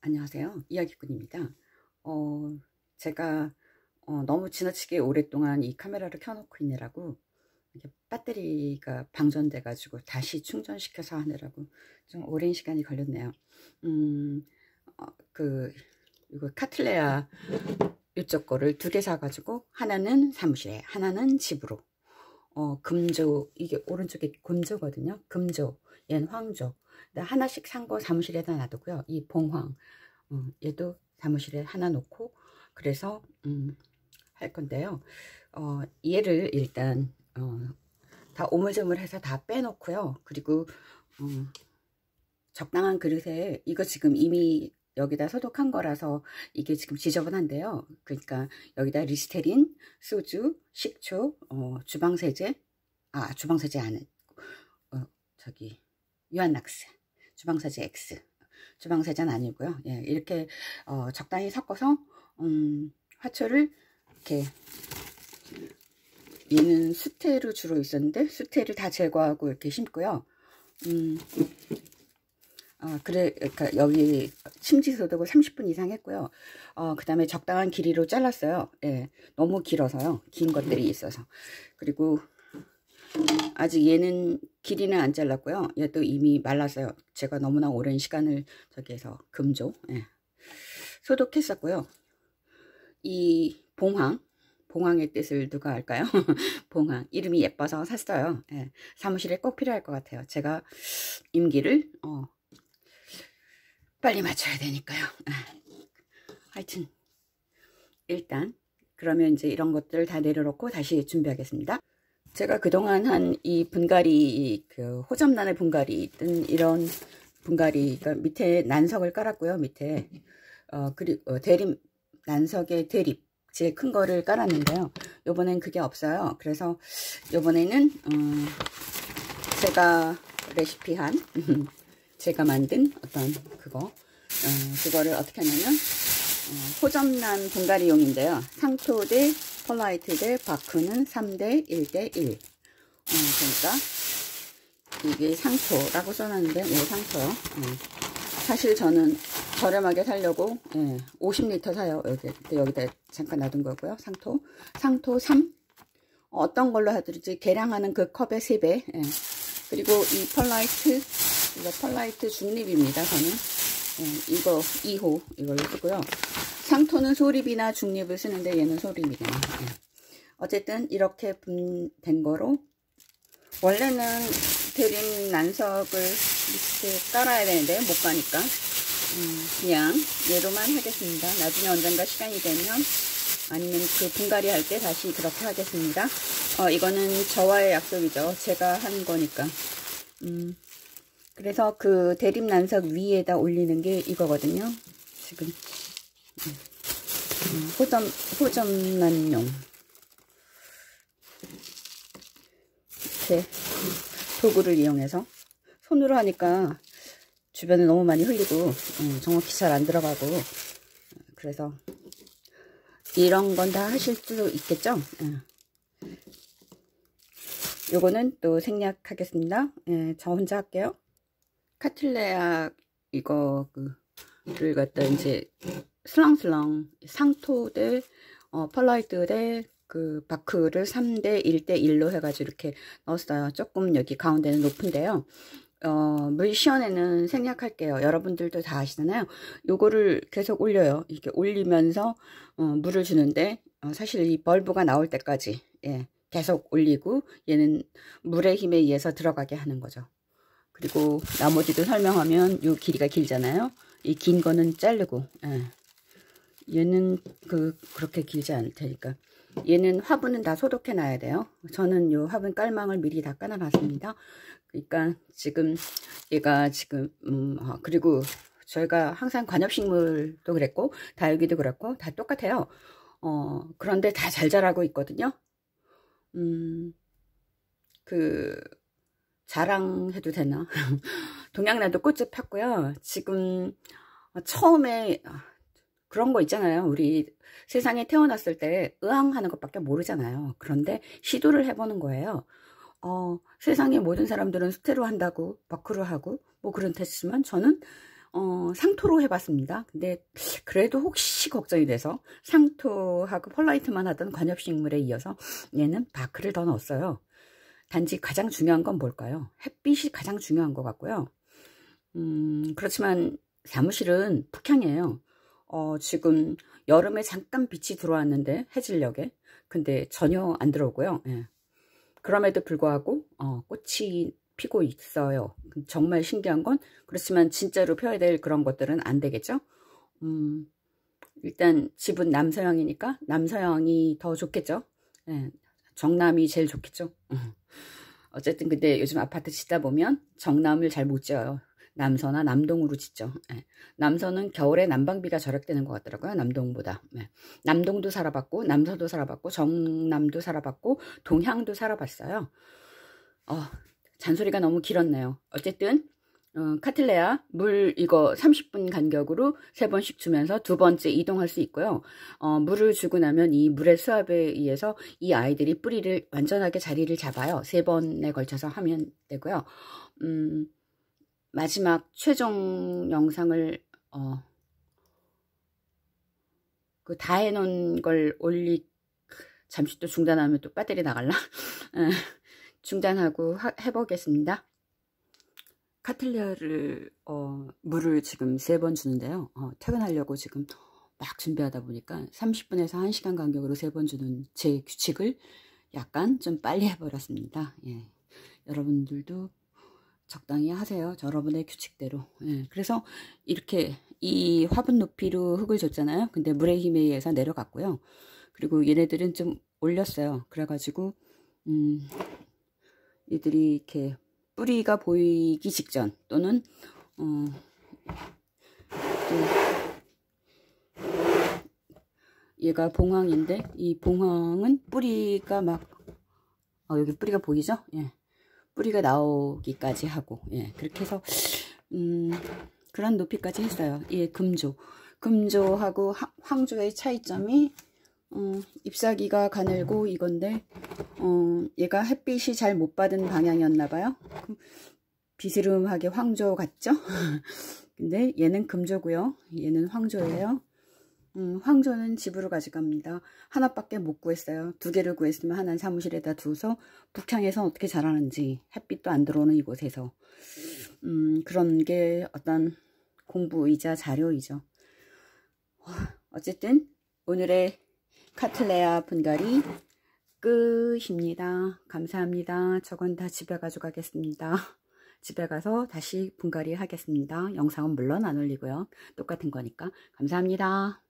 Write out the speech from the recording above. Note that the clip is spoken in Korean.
안녕하세요. 이야기꾼입니다. 제가 너무 지나치게 오랫동안 이 카메라를 켜놓고 있느라고 이게 배터리가 방전돼 가지고 다시 충전시켜서 하느라고 좀 오랜 시간이 걸렸네요. 이거 카틀레아 이쪽 거를 두 개 사가지고 하나는 사무실에 하나는 집으로 금조, 이게 오른쪽에 금조거든요. 금조, 얘는 황조. 하나씩 산 거 사무실에다 놔두고요. 이 봉황, 얘도 사무실에 하나 놓고 그래서 할 건데요. 얘를 일단 다 오물조물해서 다 빼놓고요. 그리고 적당한 그릇에, 이거 지금 이미 여기다 소독한 거라서 이게 지금 지저분한데요. 그러니까 여기다 리스테린, 소주, 식초, 주방세제, 주방세제 안에 유한낙스, 주방세제 X, 주방세제는 아니고요. 예, 이렇게 적당히 섞어서 화초를 이렇게, 얘는 수태로 주로 있었는데 수태를 다 제거하고 이렇게 심고요. 그러니까 여기 침지 소독을 30분 이상 했고요. 그 다음에 적당한 길이로 잘랐어요. 예, 너무 길어서요. 긴 것들이 있어서. 그리고 아직 얘는 길이는 안 잘랐고요. 얘도 이미 말랐어요. 제가 너무나 오랜 시간을 저기에서 금조 소독했었고요. 이 봉황의 뜻을 누가 알까요? 봉황, 이름이 예뻐서 샀어요. 예, 사무실에 꼭 필요할 것 같아요. 제가 임기를 빨리 맞춰야 되니까요. 하여튼 일단 그러면 이제 이런 것들을 다 내려놓고 다시 준비하겠습니다. 제가 그동안 한 이 분갈이, 그 호접란의 분갈이 있던 이런 분갈이가 밑에 난석을 깔았고요. 밑에 그리고 대립, 난석의 대립 제일 큰 거를 깔았는데요. 요번엔 그게 없어요. 그래서 요번에는 제가 레시피한 제가 만든 어떤 그거를 어떻게 하냐면 호접란 분갈이용인데요. 상토 대 펄라이트 대 바크는 3대 1대 1. 그러니까 이게 상토라고 써놨는데, 네, 상토요. 사실 저는 저렴하게 사려고 50리터 사요. 여기다 잠깐 놔둔 거고요. 상토 3. 어떤 걸로 하든지 계량하는 그 컵의 3배. 그리고 이 펄라이트, 이거 펄라이트 중립입니다. 저는 이거 2호 이걸로 쓰고요. 상토는 소립이나 중립을 쓰는데 얘는 소립이네요. 어쨌든 이렇게 된 거로, 원래는 대림 난석을 이렇게 깔아야 되는데 못 가니까 그냥 얘로만 하겠습니다. 나중에 언젠가 시간이 되면, 아니면 그 분갈이 할 때 다시 그렇게 하겠습니다. 이거는 저와의 약속이죠. 제가 한 거니까. 그래서 그 대림 난석 위에다 올리는 게 이거거든요. 지금 호접란용 이렇게 도구를 이용해서, 손으로 하니까 주변에 너무 많이 흘리고 정확히 잘 안 들어가고, 그래서 이런 건 다 하실 수 있겠죠. 요거는 또 생략하겠습니다. 저 혼자 할게요. 카틀레아 이거를 갖다 이제 슬렁슬렁 상토 대 펄라이트 대 그 바크를 3대 1대 1로 해가지고 이렇게 넣었어요. 조금 여기 가운데는 높은데요. 물 시원에는 생략할게요. 여러분들도 다 아시잖아요. 요거를 계속 올려요. 이렇게 올리면서 물을 주는데, 사실 이 벌브가 나올 때까지 계속 올리고, 얘는 물의 힘에 의해서 들어가게 하는 거죠. 그리고 나머지도 설명하면 요 길이가 길잖아요. 이 긴 거는 자르고, 얘는 그렇게 길지 않을 테니까. 얘는 화분은 다 소독해 놔야 돼요. 저는 요 화분 깔망을 미리 다 깔아 놨습니다. 그러니까 지금 얘가 지금 그리고 저희가 항상 관엽식물도 그랬고 다육이도 그렇고 다 똑같아요. 그런데 다 잘 자라고 있거든요. 자랑해도 되나? 동양나도 꽃집 폈고요. 지금 처음에 그런 거 있잖아요. 우리 세상에 태어났을 때 의왕하는 것밖에 모르잖아요. 그런데 시도를 해보는 거예요. 세상의 모든 사람들은 수태로 한다고, 바크로 하고 뭐 그렇다지만 저는 상토로 해봤습니다. 근데 그래도 혹시 걱정이 돼서 상토하고 펄라이트만 하던 관엽식물에 이어서 얘는 바크를 더 넣었어요. 단지 가장 중요한 건 뭘까요? 햇빛이 가장 중요한 것 같고요. 그렇지만 사무실은 북향이에요. 지금 여름에 잠깐 빛이 들어왔는데 해질녘에 근데 전혀 안 들어오고요. 예. 그럼에도 불구하고 꽃이 피고 있어요. 정말 신기한 건 그렇지만 진짜로 펴야 될 그런 것들은 안 되겠죠. 일단 집은 남서향이니까 남서향이 더 좋겠죠. 예. 정남이 제일 좋겠죠. 어쨌든 근데 요즘 아파트 짓다 보면 정남을 잘 못 지어요. 남서나 남동으로 짓죠. 예. 남서는 겨울에 난방비가 절약되는 것 같더라고요. 남동보다. 예. 남동도 살아봤고 남서도 살아봤고 정남도 살아봤고 동향도 살아봤어요. 잔소리가 너무 길었네요. 어쨌든 카틀레아 물 이거 30분 간격으로 3번씩 주면서 2번째 이동할 수 있고요. 물을 주고 나면 이 물의 수압에 의해서 이 아이들이 뿌리를 완전하게 자리를 잡아요. 3번에 걸쳐서 하면 되고요. 마지막 최종 영상을 그 다 해놓은 걸 잠시 또 중단하면 또 배터리 나갈라. 중단하고 해보겠습니다. 카틀레아를 물을 지금 3번 주는데요. 퇴근하려고 지금 막 준비하다 보니까 30분에서 1시간 간격으로 3번 주는 제 규칙을 약간 좀 빨리 해버렸습니다. 예. 여러분들도 적당히 하세요. 여러분의 규칙대로. 예. 그래서 이렇게 이 화분 높이로 흙을 줬잖아요. 근데 물의 힘에 의해서 내려갔고요. 그리고 얘네들은 좀 올렸어요. 그래가지고 얘들이 이렇게 뿌리가 보이기 직전 또는 얘가 봉황인데 이 봉황은 뿌리가 막 여기 뿌리가 보이죠? 예. 뿌리가 나오기까지 하고 예. 그렇게 해서 그런 높이까지 했어요. 예, 금조하고 황조의 차이점이 잎사귀가 가늘고 이건데 얘가 햇빛이 잘 못 받은 방향이었나봐요. 비스름하게 황조 같죠? 근데 얘는 금조고요. 얘는 황조예요. 황조는 집으로 가져갑니다. 하나밖에 못 구했어요. 2개를 구했으면 하나는 사무실에다 두서 북향에서 어떻게 자라는지 햇빛도 안 들어오는 이곳에서 그런 게 어떤 공부이자 자료이죠. 어쨌든 오늘의 카틀레아 분갈이 끝입니다. 감사합니다. 저건 다 집에 가져가겠습니다. 집에 가서 다시 분갈이 하겠습니다. 영상은 물론 안 올리고요. 똑같은 거니까. 감사합니다.